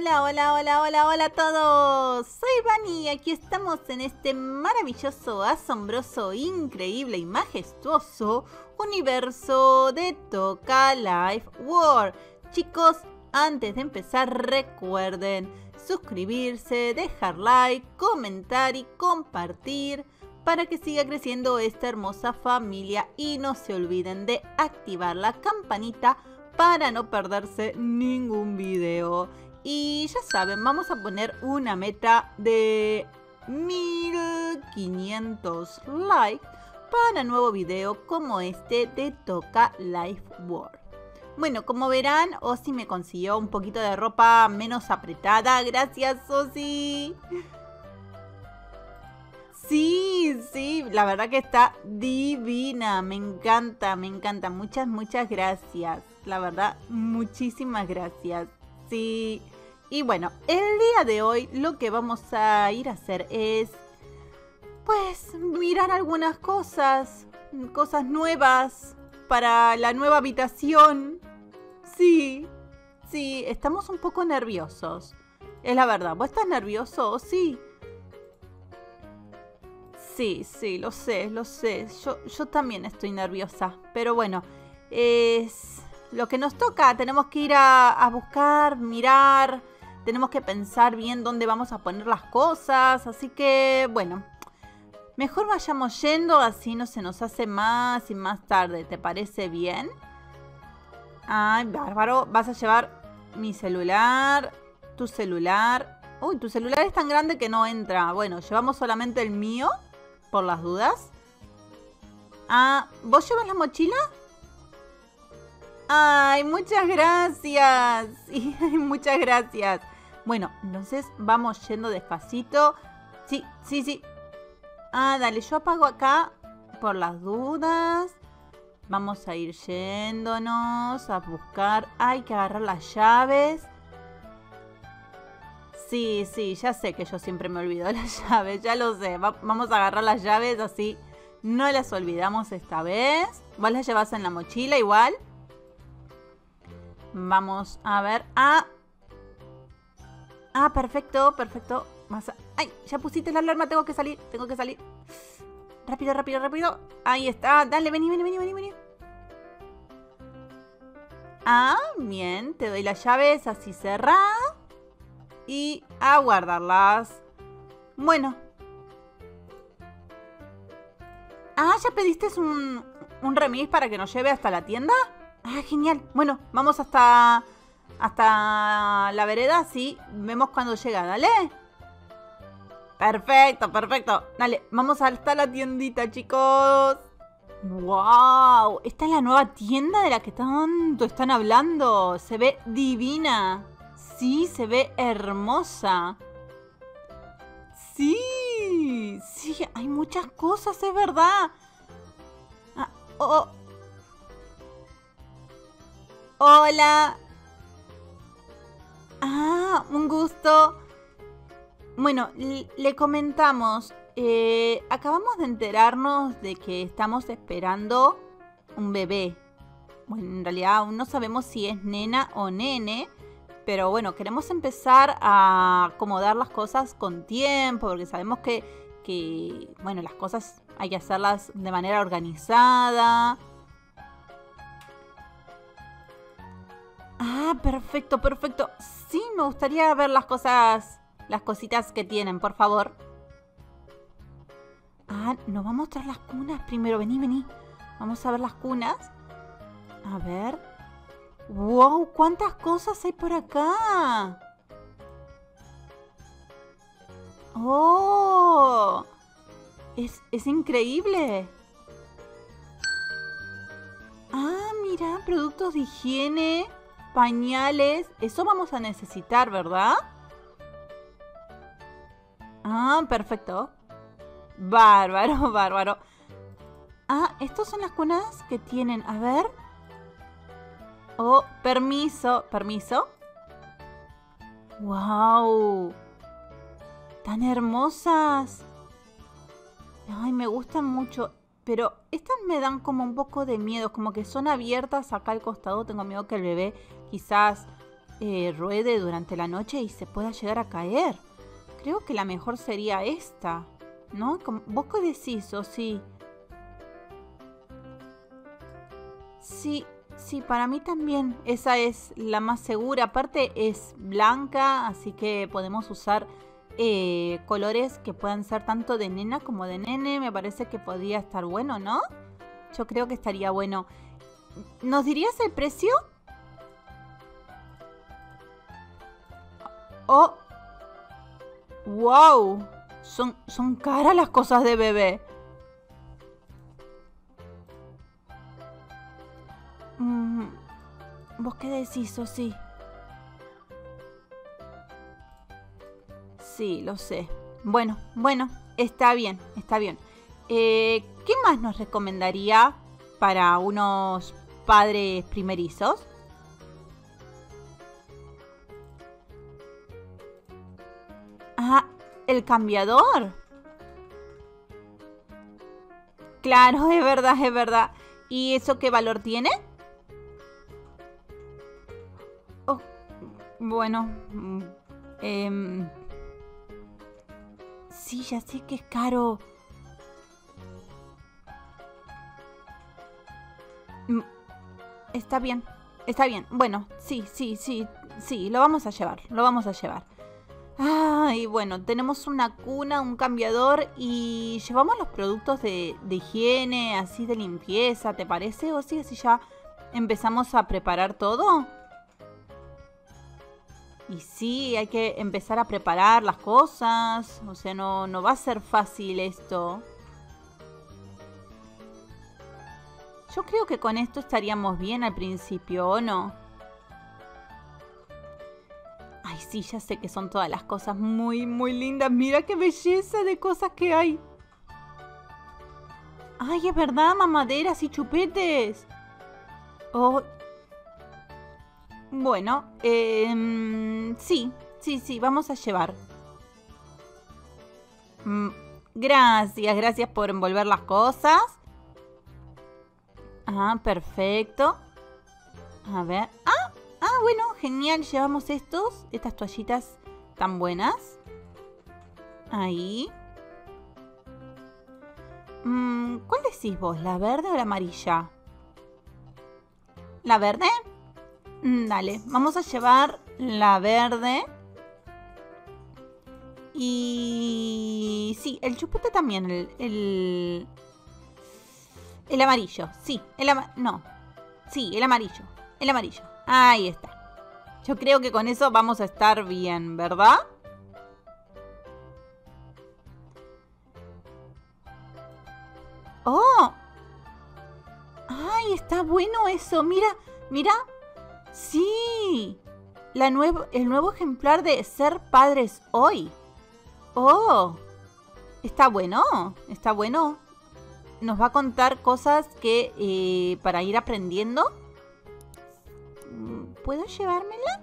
Hola, hola, hola, hola, hola a todos. Soy Vani y aquí estamos en este maravilloso, asombroso, increíble y majestuoso universo de Toca Life World. Chicos, antes de empezar recuerden suscribirse, dejar like, comentar y compartir para que siga creciendo esta hermosa familia y no se olviden de activar la campanita para no perderse ningún video. Y ya saben, vamos a poner una meta de 1500 likes para nuevo video como este de Toca Life World. Bueno, como verán, Osi me consiguió un poquito de ropa menos apretada. Gracias, Osi. Sí, la verdad que está divina. Me encanta, me encanta. Muchas, muchas gracias. La verdad, muchísimas gracias. Sí. Y bueno, el día de hoy lo que vamos a ir a hacer es, pues, mirar algunas cosas nuevas para la nueva habitación. Sí, estamos un poco nerviosos. Es la verdad. ¿Vos estás nervioso? Sí. Sí, lo sé. Yo también estoy nerviosa. Pero bueno, es lo que nos toca. Tenemos que ir a buscar, mirar. Tenemos que pensar bien dónde vamos a poner las cosas. Así que, bueno, mejor vayamos yendo. Así no se nos hace más y más tarde. ¿Te parece bien? Ay, bárbaro. Vas a llevar mi celular, tu celular. Uy, tu celular es tan grande que no entra. Bueno, llevamos solamente el mío. Por las dudas. Ah, ¿vos llevas la mochila? Ay, muchas gracias. Sí, muchas gracias. Bueno, entonces vamos yendo despacito. Sí. Ah, dale, yo apago acá por las dudas. Vamos a ir yéndonos a buscar. Hay que agarrar las llaves. Sí, ya sé que yo siempre me olvido las llaves, ya lo sé. Vamos a agarrar las llaves así no las olvidamos esta vez. ¿Vos las llevas en la mochila igual? Vamos a ver. Ah, perfecto. Ay, ya pusiste la alarma, tengo que salir. Rápido. Ahí está, dale, vení. Ah, bien, te doy las llaves así cerradas. Y a guardarlas. Bueno. Ah, ¿ya pediste un remis para que nos lleve hasta la tienda? Ah, genial. Bueno, vamos hasta la vereda, sí. Vemos cuando llega, dale. Perfecto. Dale, vamos hasta la tiendita, chicos. ¡Wow! Esta es la nueva tienda de la que tanto están hablando. Se ve divina. Sí, se ve hermosa. Sí, hay muchas cosas, es verdad. Hola. Ah, un gusto. Bueno, le comentamos. Acabamos de enterarnos de que estamos esperando un bebé. Bueno, en realidad aún no sabemos si es nena o nene. Pero bueno, queremos empezar a acomodar las cosas con tiempo, porque sabemos que bueno, las cosas hay que hacerlas de manera organizada. Ah, perfecto. Sí, me gustaría ver las cositas que tienen, por favor. Ah, nos va a mostrar las cunas primero. Vení. Vamos a ver las cunas. A ver. ¡Wow! ¿Cuántas cosas hay por acá? ¡Oh! Es increíble. Ah, mira, productos de higiene, pañales. Eso vamos a necesitar, ¿verdad? Ah, perfecto. Bárbaro. Ah, estas son las cunas que tienen. A ver. Oh, permiso. ¡Wow! ¡Tan hermosas! Ay, me gustan mucho. Pero estas me dan como un poco de miedo. Como que son abiertas acá al costado. Tengo miedo que el bebé quizás ruede durante la noche y se pueda llegar a caer. Creo que la mejor sería esta, ¿no? ¿Vos qué decís, o sí? Sí, para mí también. Esa es la más segura. Aparte es blanca, así que podemos usar colores que puedan ser tanto de nena como de nene. Me parece que podría estar bueno, ¿no? Yo creo que estaría bueno. ¿Nos dirías el precio? ¡Oh! ¡Wow! Son caras las cosas de bebé. ¿Vos qué decís, o sí? Sí, lo sé. Bueno, está bien, está bien. ¿Qué más nos recomendaría para unos padres primerizos? Ah, el cambiador. Claro, es verdad, es verdad. ¿Y eso qué valor tiene? Oh, bueno, sí, ya sé que es caro. Mm, Está bien, está bien. Bueno, sí, lo vamos a llevar, lo vamos a llevar. Y bueno, tenemos una cuna, un cambiador y llevamos los productos de higiene, así de limpieza, ¿te parece? O sí, así ya empezamos a preparar todo. Y sí, hay que empezar a preparar las cosas. O sea, no va a ser fácil esto. Yo creo que con esto estaríamos bien al principio, ¿o no? Ay, sí, ya sé que son todas las cosas muy, muy lindas. Mira qué belleza de cosas que hay. Ay, es verdad, mamaderas y chupetes. Oh, bueno, sí, vamos a llevar. Mm, gracias por envolver las cosas. Perfecto. A ver. Bueno, genial. Llevamos estas toallitas tan buenas. Ahí. ¿Cuál decís vos? ¿La verde o la amarilla? ¿La verde? Dale, vamos a llevar la verde. Y sí, el chupete también. El amarillo. Sí, no. Sí, el amarillo. El amarillo. Ahí está. Yo creo que con eso vamos a estar bien, ¿verdad? ¡Oh! ¡Ay, está bueno eso! Mira, mira. ¡Sí! El nuevo ejemplar de Ser Padres Hoy. ¡Oh! Está bueno, está bueno. Nos va a contar cosas que para ir aprendiendo. ¿Puedo llevármela?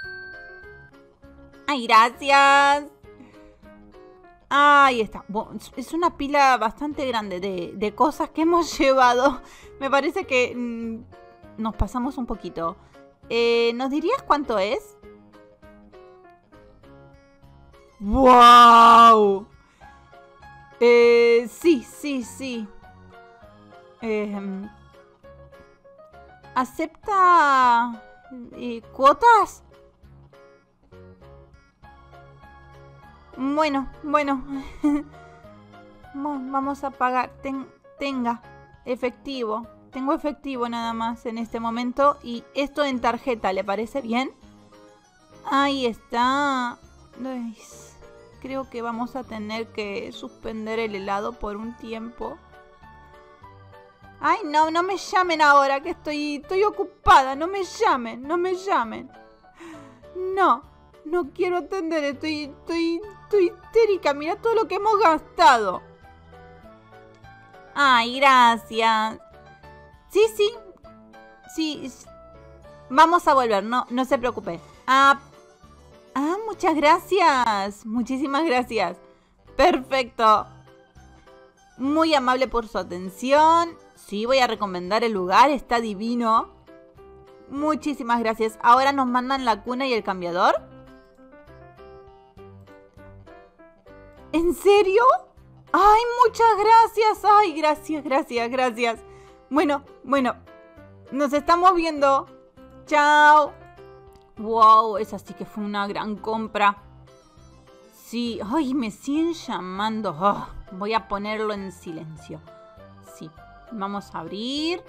¡Ay, gracias! Ahí está. Bueno, es una pila bastante grande de cosas que hemos llevado. Me parece que nos pasamos un poquito. ¿Nos dirías cuánto es? ¡Wow! Sí. ¿Acepta cuotas? Bueno. Vamos a pagar. Tenga efectivo. Tengo efectivo nada más en este momento. Y esto en tarjeta, ¿le parece bien? Ahí está. Ay, creo que vamos a tener que suspender el helado por un tiempo. Ay, no me llamen ahora, que estoy ocupada. No me llamen. No quiero atender. Estoy histérica. Mira todo lo que hemos gastado. Ay, gracias. Sí. Vamos a volver. No se preocupe. Muchas gracias. Muchísimas gracias. Perfecto. Muy amable por su atención. Sí, voy a recomendar el lugar. Está divino. Muchísimas gracias. ¿Ahora nos mandan la cuna y el cambiador? ¿En serio? ¡Ay, muchas gracias! ¡Ay, gracias! Bueno, nos estamos viendo. ¡Chao! ¡Wow! Esa sí que fue una gran compra. Sí, ¡ay, me siguen llamando! Oh, voy a ponerlo en silencio. Sí, vamos a abrir.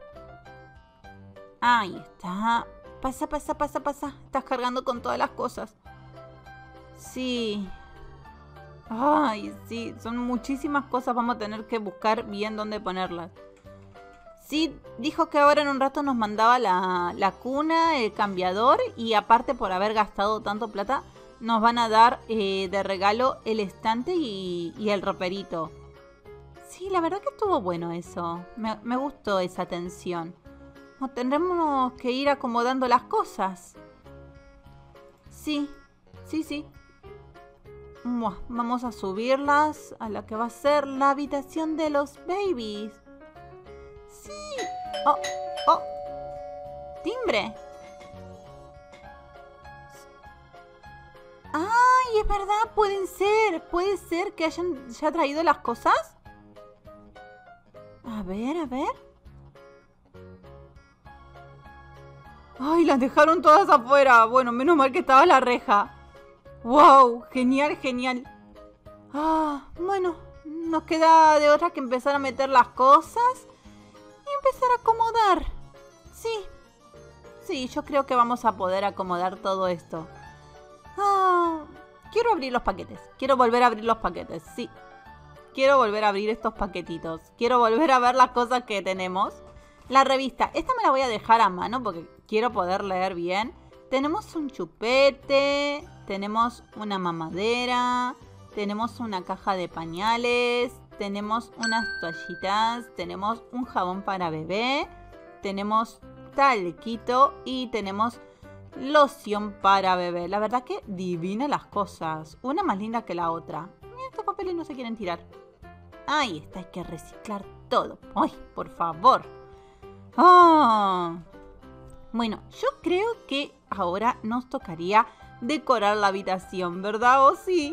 Ahí está. Pasa. Estás cargando con todas las cosas. Sí. Ay, sí, son muchísimas cosas. Vamos a tener que buscar bien dónde ponerlas. Sí, dijo que ahora en un rato nos mandaba la cuna, el cambiador. Y aparte, por haber gastado tanto plata, nos van a dar de regalo el estante y el roperito. Sí, la verdad que estuvo bueno eso. Me gustó esa atención. Tendremos que ir acomodando las cosas. Sí. Vamos a subirlas a la que va a ser la habitación de los babies. Sí. Oh. Timbre. Ay, es verdad, puede ser que hayan ya traído las cosas. A ver. Ay, las dejaron todas afuera. Bueno, menos mal que estaba la reja. ¡Wow! Genial. Bueno, nos queda de otra que empezar a meter las cosas y empezar a acomodar. Sí, yo creo que vamos a poder acomodar todo esto. Quiero abrir los paquetes. Quiero volver a abrir los paquetes, sí. Quiero volver a abrir estos paquetitos. Quiero volver a ver las cosas que tenemos. La revista, esta me la voy a dejar a mano porque quiero poder leer bien. Tenemos un chupete, tenemos una mamadera, tenemos una caja de pañales, tenemos unas toallitas, tenemos un jabón para bebé, tenemos talquito y tenemos loción para bebé. La verdad que divina las cosas, una más linda que la otra. Mira, estos papeles no se quieren tirar. Ahí está, hay que reciclar todo. ¡Ay, por favor! Bueno, yo creo que ahora nos tocaría decorar la habitación, ¿verdad? ¿O sí?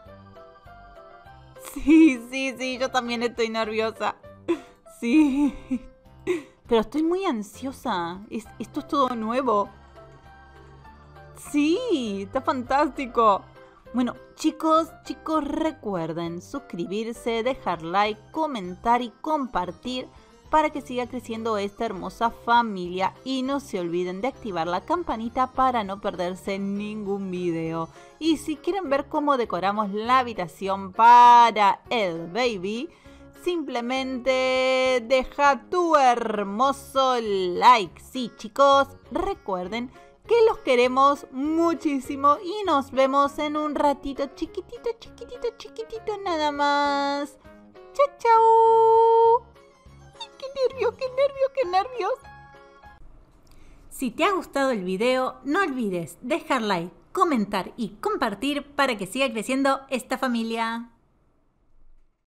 Sí, yo también estoy nerviosa. Sí. Pero estoy muy ansiosa. Esto es todo nuevo. Sí, está fantástico. Bueno, chicos, recuerden suscribirse, dejar like, comentar y compartir para que siga creciendo esta hermosa familia. Y no se olviden de activar la campanita para no perderse ningún video. Y si quieren ver cómo decoramos la habitación para el baby, simplemente deja tu hermoso like. Sí, chicos, recuerden que los queremos muchísimo y nos vemos en un ratito chiquitito nada más. Chao. ¡Qué nervios! Si te ha gustado el video, no olvides dejar like, comentar y compartir para que siga creciendo esta familia.